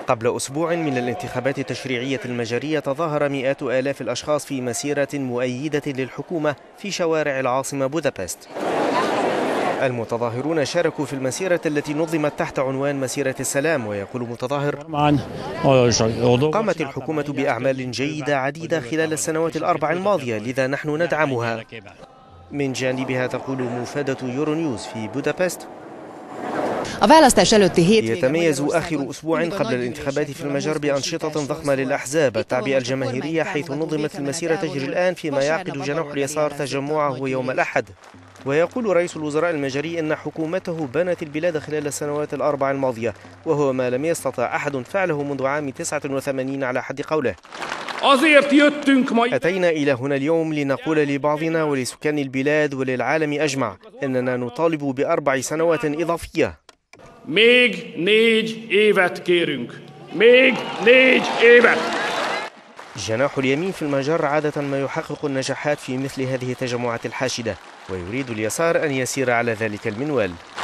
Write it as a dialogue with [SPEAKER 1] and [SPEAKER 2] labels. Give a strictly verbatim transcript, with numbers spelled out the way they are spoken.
[SPEAKER 1] قبل أسبوع من الانتخابات التشريعية المجرية تظاهر مئات آلاف الأشخاص في مسيرة مؤيدة للحكومة في شوارع العاصمة بودابست. المتظاهرون شاركوا في المسيرة التي نظمت تحت عنوان مسيرة السلام، ويقول متظاهر: قامت الحكومة بأعمال جيدة عديدة خلال السنوات الأربع الماضية، لذا نحن ندعمها. من جانبها تقول مفادة يورونيوز في بودابست: يتميز آخر أسبوع قبل الانتخابات في المجر بأنشطة ضخمة للأحزاب التعبئة الجماهيرية، حيث نظمت المسيرة تجري الآن فيما يعقد جناح اليسار تجمعه يوم الأحد. ويقول رئيس الوزراء المجري أن حكومته بنت البلاد خلال السنوات الأربع الماضية، وهو ما لم يستطع أحد فعله منذ عام تسعة وثمانين على حد قوله. أتينا إلى هنا اليوم لنقول لبعضنا ولسكان البلاد وللعالم أجمع أننا نطالب بأربع سنوات إضافية.
[SPEAKER 2] Még négy évet kérünk. Még négy évet.
[SPEAKER 1] جناح اليمين في المجر عادة ما يحقق النجاحات في مثل هذه التجمعات الحاشدة، ويريد اليسار أن يسير على ذلك المنوال.